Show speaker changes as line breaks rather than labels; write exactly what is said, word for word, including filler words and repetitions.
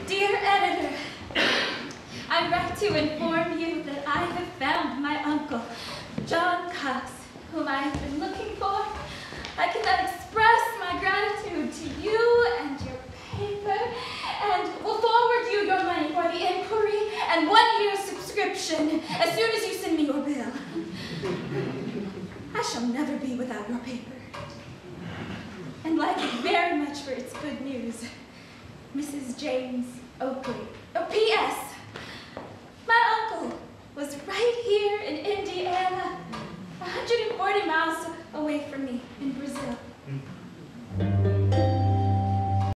Dear editor, I write to inform you that I have found my uncle, John Cox, whom I have been looking for. I cannot express my gratitude to you and your paper, and will forward you your money for the inquiry and one year's subscription as soon as you send me your bill. I shall never be without your paper, and like it very much for its good news. Missus James Oakley. Oh, P S